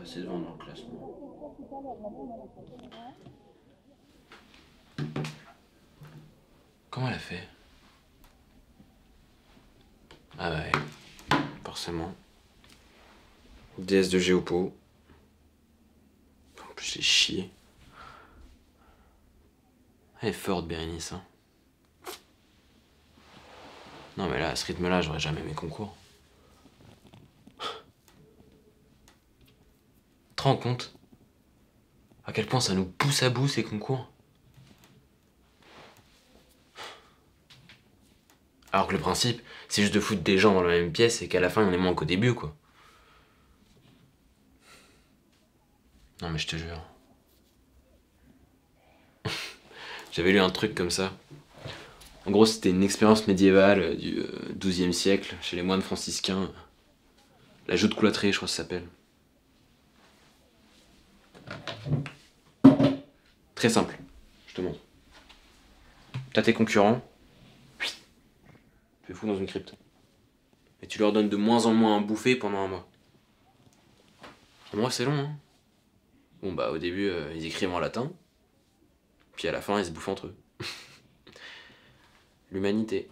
passer devant dans le classement. Comment elle a fait? Ah ouais, forcément. DS de Géopo. En plus, j'ai chié. Elle est forte, Bérénice, hein. Non mais là, à ce rythme-là, j'aurais jamais mes concours. Tu te rends compte à quel point ça nous pousse à bout, ces concours? Alors que le principe, c'est juste de foutre des gens dans la même pièce et qu'à la fin, il y en ait moins qu'au début, quoi. Non mais je te jure. J'avais lu un truc comme ça. En gros, c'était une expérience médiévale du XIIe siècle, chez les moines franciscains. La joute cloîtrée, je crois que ça s'appelle. Très simple, je te montre. T'as tes concurrents, tu les fous dans une crypte. Et tu leur donnes de moins en moins à bouffer pendant un mois. Un mois, c'est long, hein. Bon, bah, au début, ils écrivent en latin. Puis à la fin, ils se bouffent entre eux. L'humanité.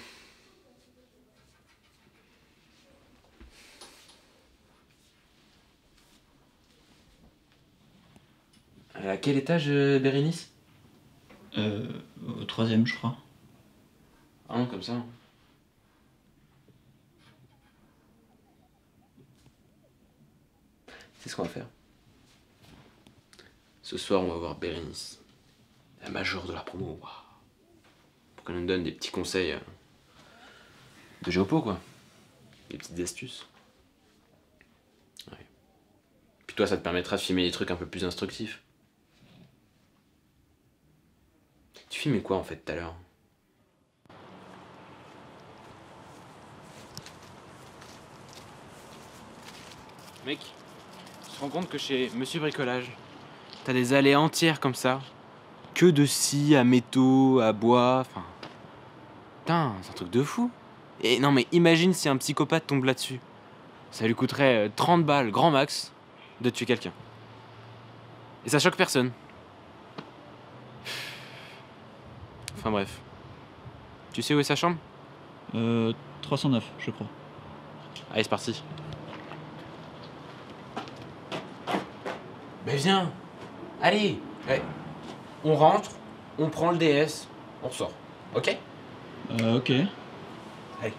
À quel étage, Bérénice? Au 3e, je crois. Ah non, comme ça. C'est ce qu'on va faire. Ce soir, on va voir Bérénice, la majeure de la promo. Waouh. Pour qu'elle nous donne des petits conseils de géopo, quoi. Des petites astuces. Ouais. Puis toi, ça te permettra de filmer des trucs un peu plus instructifs. Tu filmais quoi, en fait, tout à l'heure? Mec, tu te rends compte que chez Monsieur Bricolage, t'as des allées entières comme ça, que de scie à métaux, à bois, enfin... Putain, c'est un truc de fou. Et non mais imagine si un psychopathe tombe là-dessus. Ça lui coûterait 30 balles, grand max, de tuer quelqu'un. Et ça choque personne. Enfin bref. Tu sais où est sa chambre? 309, je crois. Allez, c'est parti. Mais viens. Allez. Allez. On rentre, on prend le DS, on sort. Ok? Ok. Allez.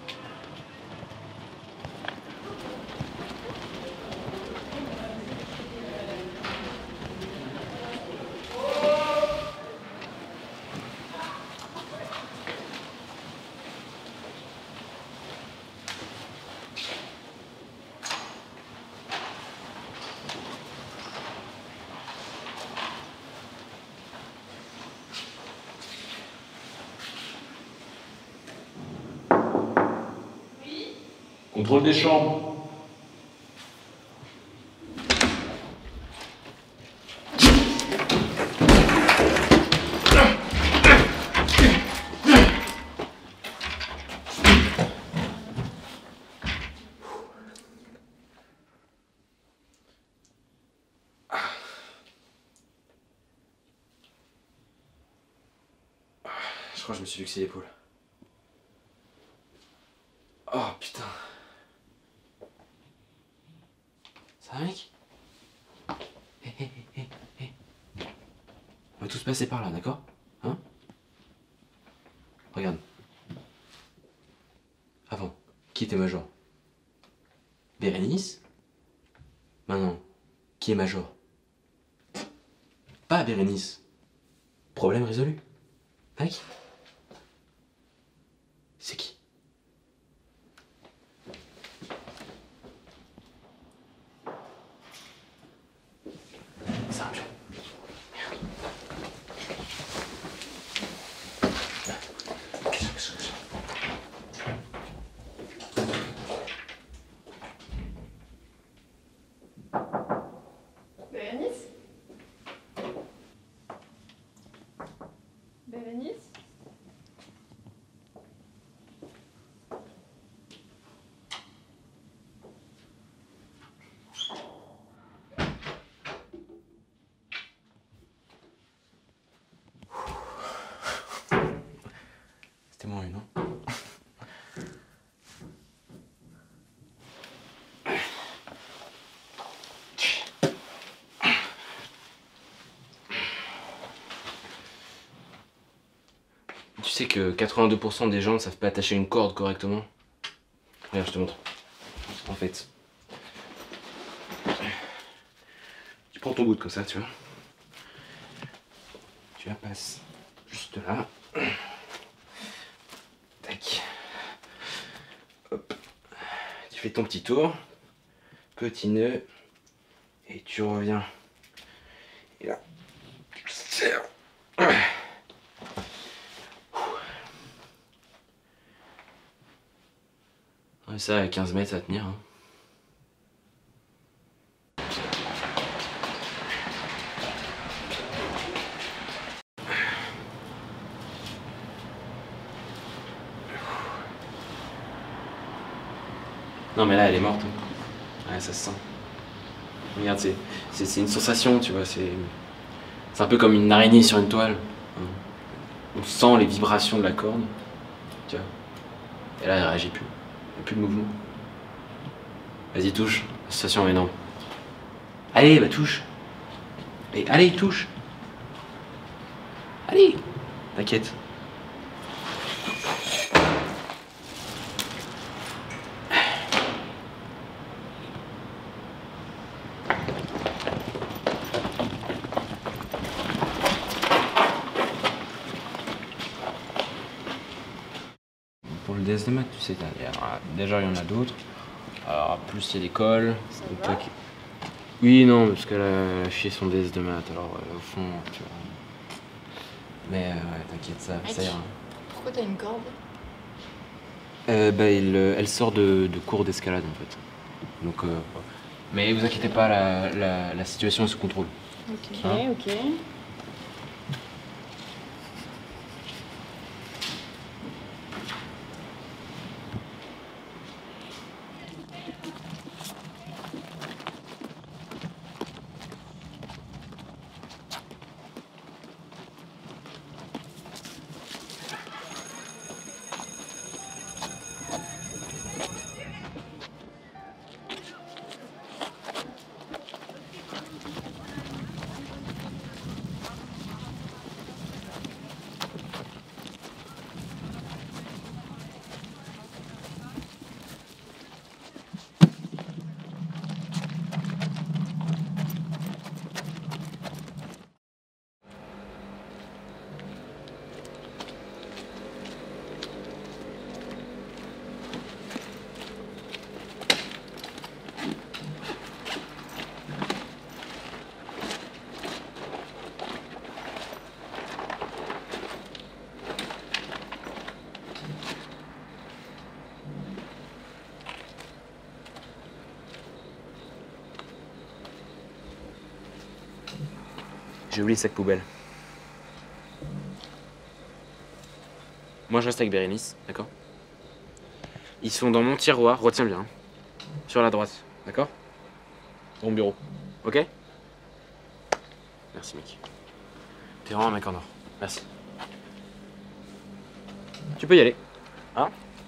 Contrôle des chambres. Je crois que je me suis luxé l'épaule. Oh putain. Ça va, mec? Hé, hé, hé, hé. On va tous passer par là, d'accord? Hein? Regarde. Avant, qui était major? Bérénice? Maintenant, qui est major? Pas Bérénice. Problème résolu. Mec? C'est qui? C'est un jeu. Bérénice? Bérénice? sais que 82% des gens ne savent pas attacher une corde correctement. Regarde, je te montre. En fait, tu prends ton bout comme ça, tu vois. Tu la passes juste là. Tac. Hop. Tu fais ton petit tour. Petit nœud. Et tu reviens. Et là, tu serres. Ouais, ça, à 15 mètres, ça va tenir. Hein. Non, mais là, elle est morte. Hein. Ouais, ça se sent. Regarde, c'est une sensation, tu vois. C'est un peu comme une araignée sur une toile. Hein. On sent les vibrations de la corde. Tu vois. Et là, elle réagit plus. Il n'y a plus de mouvement. Vas-y, touche. La sensation est énorme. Allez, bah touche. Et allez, touche. Allez. T'inquiète. Pour le DS de maths, tu sais, déjà il y en a d'autres. Alors, plus il y a des cols. Oui, non, parce qu'elle a chié son DS de maths, alors au fond, tu vois. Mais ouais, t'inquiète, ça ira. Pourquoi t'as une corde? Elle sort de cours d'escalade en fait. Donc, mais vous inquiétez pas, la situation est sous contrôle. Ok, Hein? ok. J'ai oublié le sac poubelle. Moi je reste avec Bérénice, d'accord? Ils sont dans mon tiroir, retiens bien. Hein. Sur la droite, d'accord? Dans mon bureau, ok? Merci mec. T'es vraiment un mec en or. Merci. Tu peux y aller. Hein?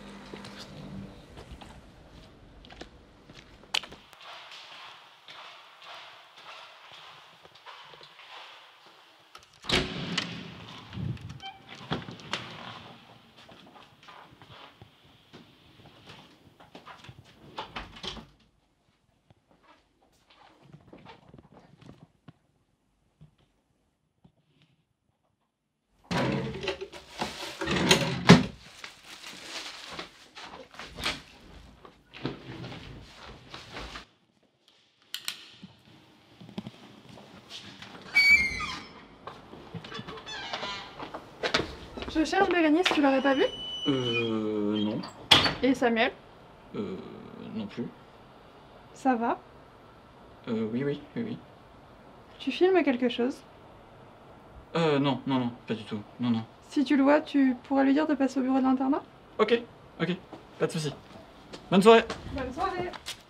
Je cherche Bérénice, tu l'aurais pas vue? Non. Et Samuel? Non plus. Ça va? Oui. Tu filmes quelque chose? Non, pas du tout. Non. Si tu le vois, tu pourrais lui dire de passer au bureau de l'internat? Ok, pas de soucis. Bonne soirée. Bonne soirée!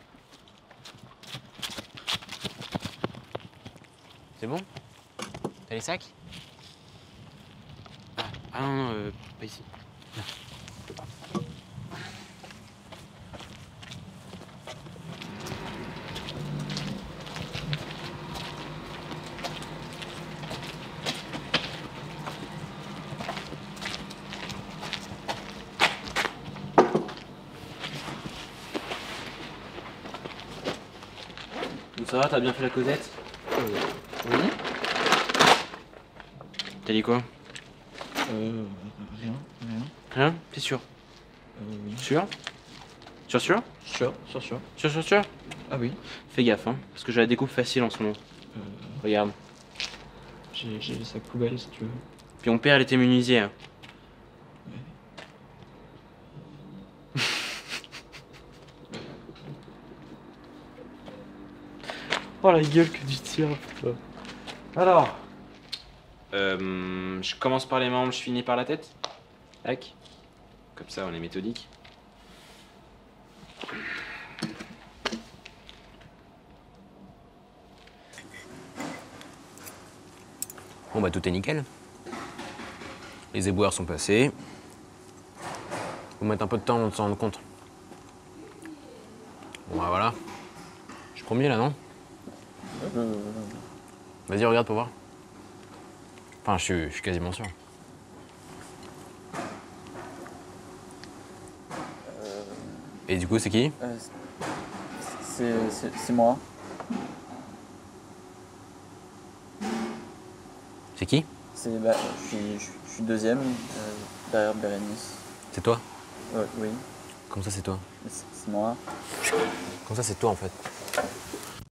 C'est bon? T'as les sacs? Ah non, pas ici. Là. Ça va, t'as bien fait la causette? Oui. T'as dit quoi? Rien. Rien? T'es sûr? Oui. Sûr? Sûr? Sûr. Sûr? Ah oui. Fais gaffe, hein, parce que j'ai la découpe facile en ce moment. Regarde. J'ai le sac poubelle si tu veux. Puis mon père, il était menuisier. Hein. Oh la gueule que tu tires, putain. Alors. Je commence par les membres, je finis par la tête. Tac. Comme ça, on est méthodique. Bon bah tout est nickel. Les éboueurs sont passés. Faut mettre un peu de temps avant de s'en rendre compte. Bon bah voilà. Je suis premier là, non? Vas-y, regarde pour voir. Enfin, je suis quasiment sûr. Et du coup, c'est qui? C'est moi. C'est qui? Je suis deuxième derrière Bérénice. C'est toi? Oui, Comment ça, c'est toi? c'est moi. Comment ça, c'est toi en fait?